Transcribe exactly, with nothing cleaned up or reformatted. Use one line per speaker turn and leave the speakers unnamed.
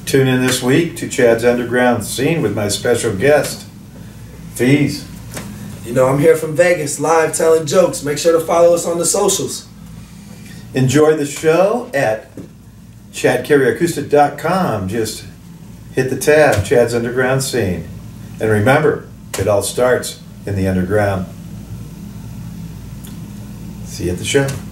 Tune in this week to Chad's Underground Scene with my special guest, Feez.
You know, I'm here from Vegas, live telling jokes. Make sure to follow us on the socials.
Enjoy the show at chad carey acoustic dot com. Just hit the tab, Chad's Underground Scene. And remember, it all starts in the underground. See you at the show.